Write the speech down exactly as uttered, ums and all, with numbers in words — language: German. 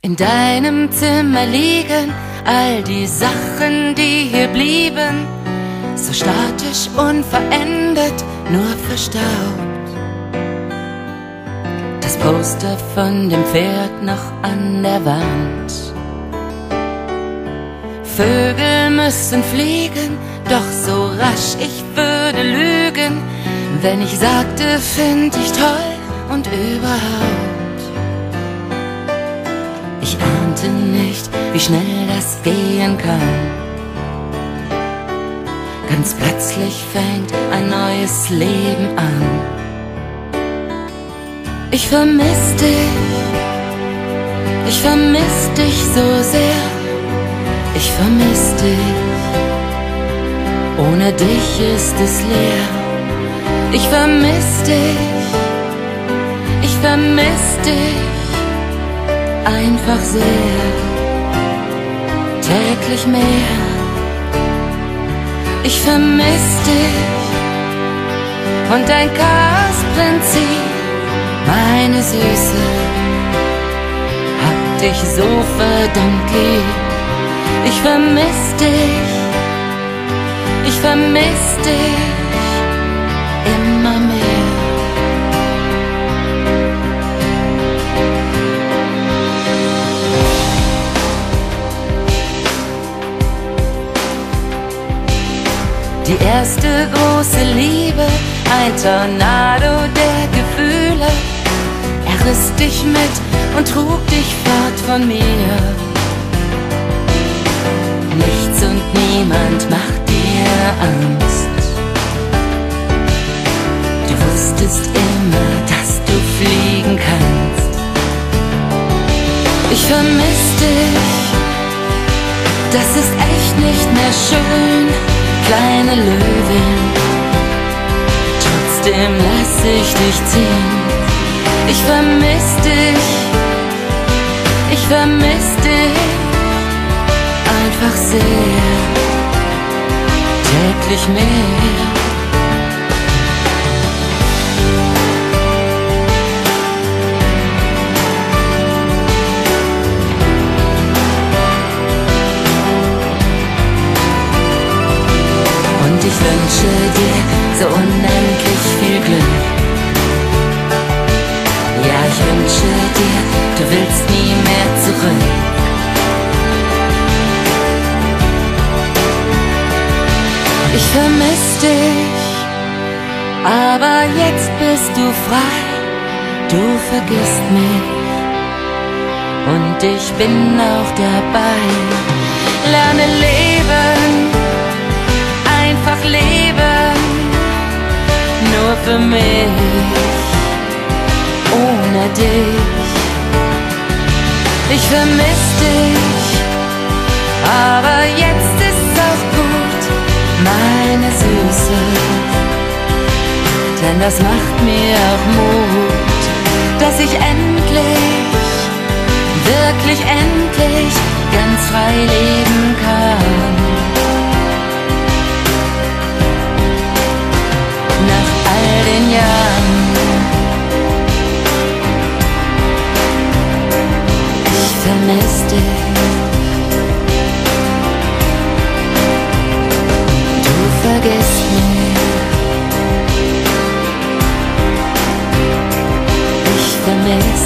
In deinem Zimmer liegen all die Sachen, die hier blieben, so statisch unverändert, nur verstaubt. Das Poster von dem Pferd noch an der Wand. Vögel müssen fliegen, doch so rasch, ich würde lügen, wenn ich sagte, find ich toll und überhaupt. Ich ahnte nicht, wie schnell das gehen kann. Ganz plötzlich fängt ein neues Leben an. Ich vermiss dich, ich vermiss dich so sehr. Ich vermiss dich, ohne dich ist es leer. Ich vermiss dich, ich vermiss dich einfach sehr, täglich mehr. Ich vermiss dich und dein Chaosprinzip, meine Süße, hab dich so verdammt lieb. Ich vermiss dich, ich vermiss dich immer mehr. Die erste große Liebe, ein Tornado der Gefühle. Er riss dich mit und trug dich fort von mir. Nichts und niemand macht dir Angst. Du wusstest immer, dass du fliegen kannst. Ich vermiss dich, das ist echt nicht mehr schön, kleine Löwin. Trotzdem lass ich dich ziehen. Ich vermiss dich, ich vermiss dich einfach sehr, täglich mehr. Und ich wünsche dir so unendlich viel Glück. Ja, ich wünsche dir, du willst nie mehr zurück. Ich vermiss dich, aber jetzt bist du frei. Du vergisst mich und ich bin auch dabei. Lerne leben, einfach leben, nur für mich, ohne dich. Ich vermiss dich, aber jetzt ist's auch gut, meine Süße, denn das macht mir auch Mut, dass ich endlich, wirklich endlich ganz frei leben kann. Nach all den Jahren, ich vermiss dich. Vergiss mich, ich vermiss